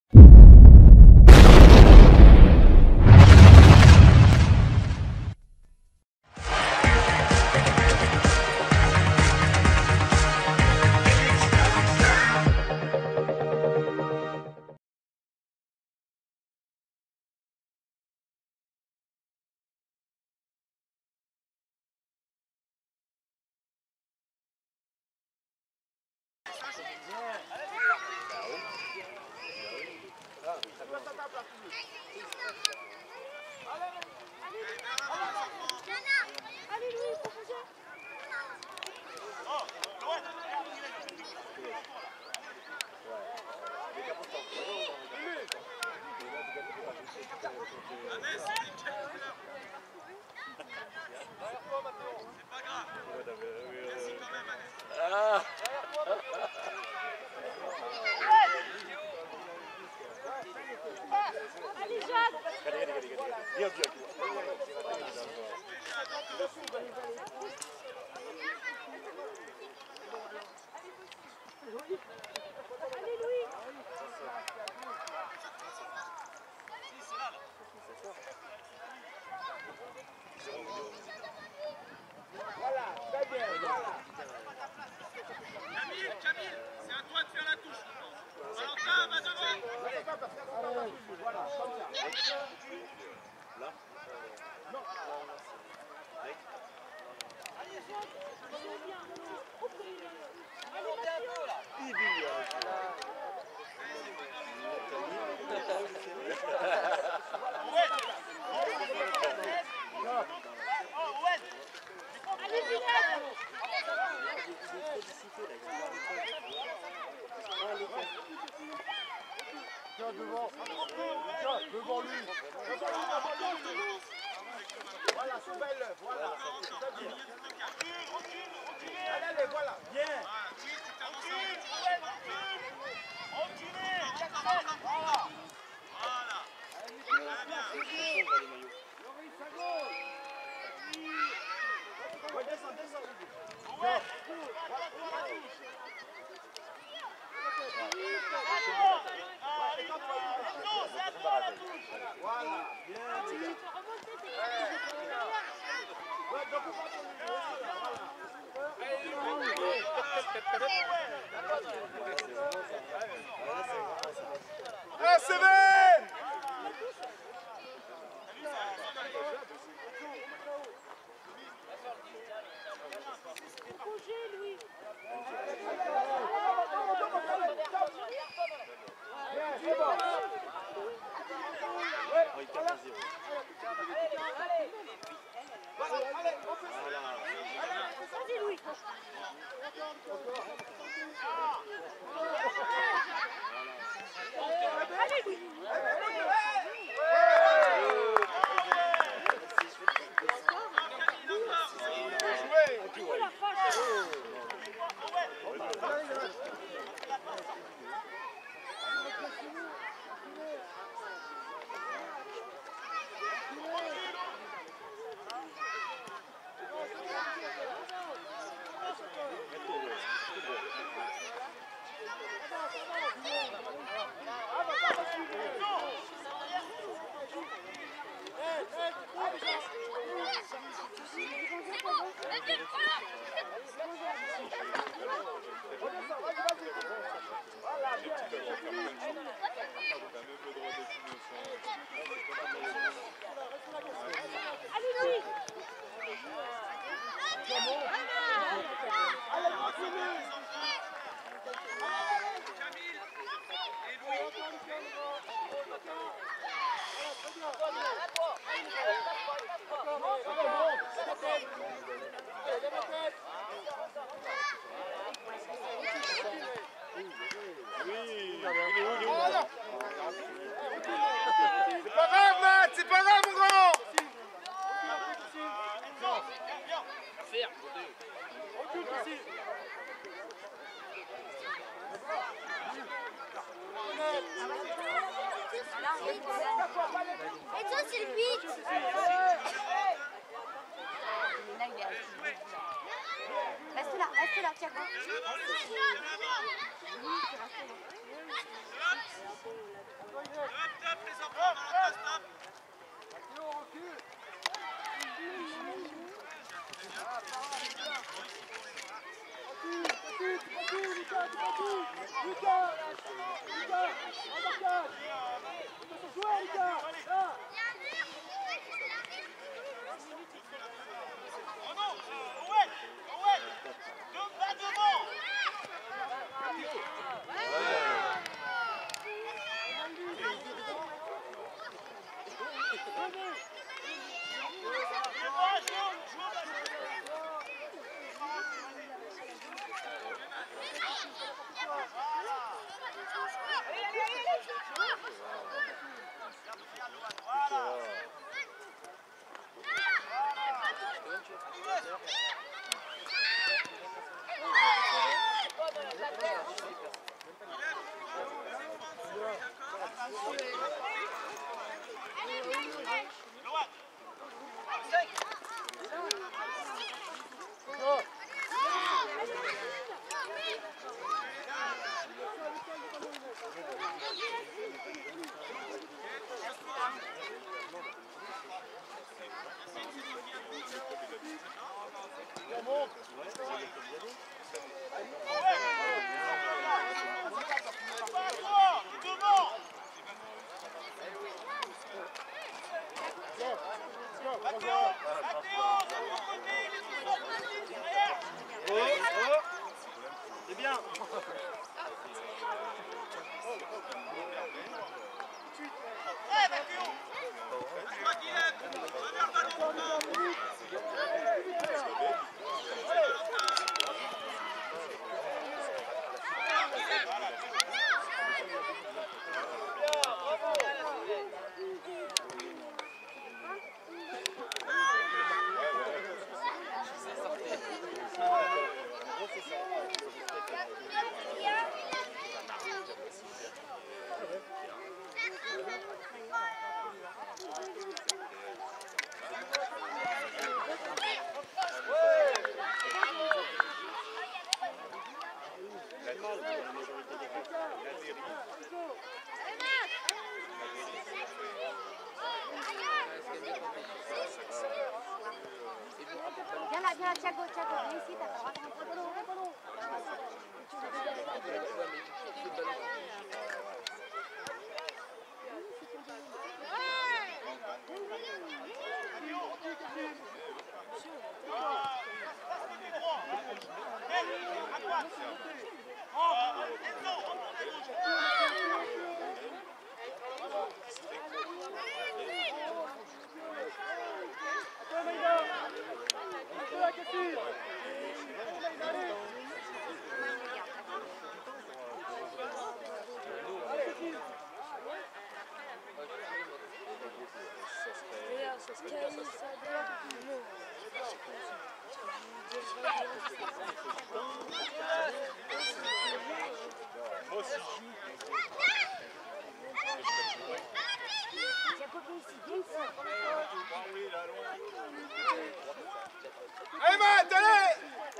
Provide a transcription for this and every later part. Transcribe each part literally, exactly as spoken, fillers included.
Allez Louis, proposez. Allez Jacques. Allez Louis. Voilà, très bien, voilà. Camille, Camille, c'est à toi de faire la touche. Valentin, va devant. Voilà, comme ça. Là Non. Allez Jacques. Allez bien. Allez Montez un peu là. Allez Vinette. Tiens, devant. Tiens, devant lui. Voilà, c'est belle, voilà. Allez, allez, voilà. Bien. Ouais, descends, descends. Voilà. Voilà, bien. Ouais, donc on va voilà. Ah, c'est bien. Projet Louis. C'est bon. Oui, quatre à zéro. Vas-y Louis. Allez Louis. Oh la vache. Allez Louis. Allez, continue. C'est pas grave, Matt, c'est pas grave, mon grand. Faire. Et toi c'est le huit. Reste là, reste là, tiens. Oui, tu restes là. C'est bien. Viens là, viens là, Thiago, Thiago, viens ici, t'as pas le droit de rentrer dans l'eau, dans l'eau. Allez, Matt, allez!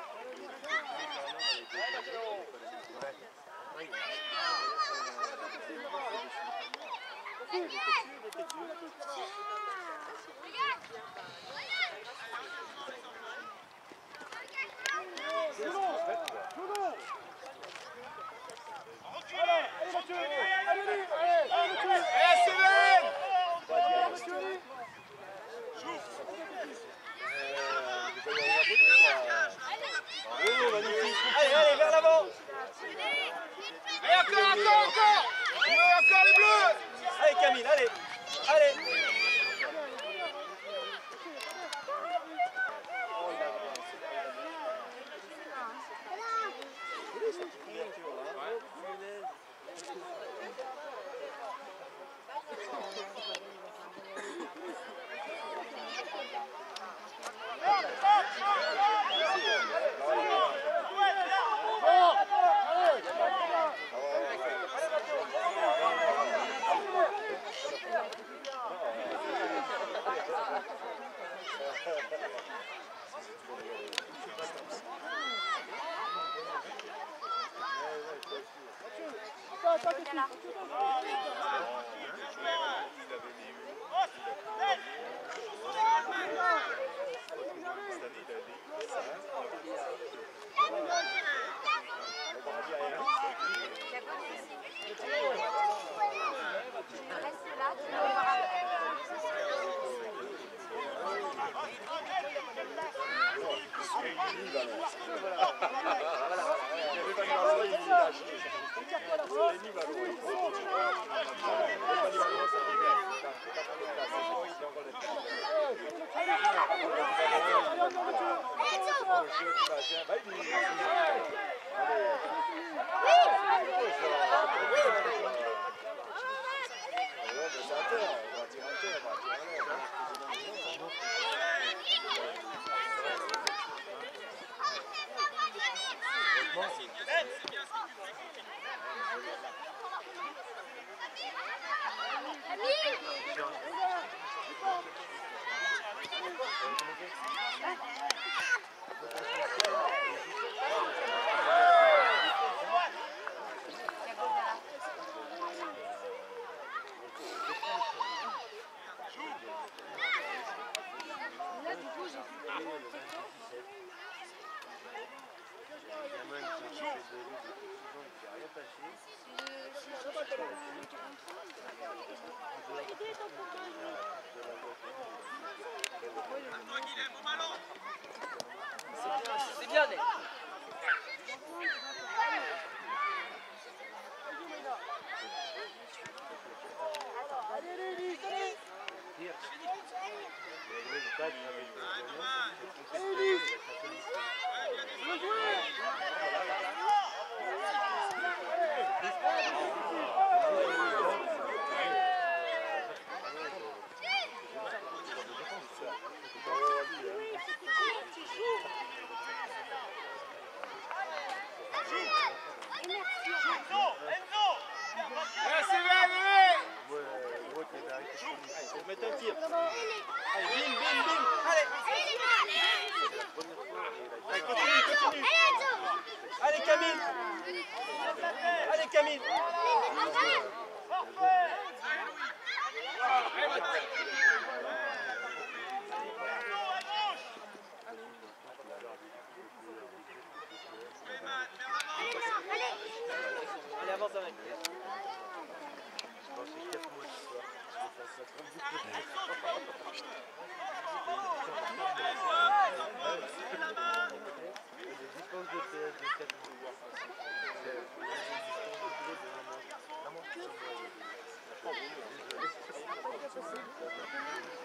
Allez, Steven! Allez, allez, vers l'avant. Allez, encore, encore, encore! Ouais, encore les bleus! Allez, Camille, allez. Allez. Là, du coup, j'ai fait Toi, Guilhem, au ballon. C'est bien, Ney. Ah, dommage. Ouais, bien défendu. Merci, bébé. Faut mettre un tir. Allez, bim, bim, bim. Allez. Allez, continue, continue. Allez, Camille. Allez, Camille. Allez, avance avec. La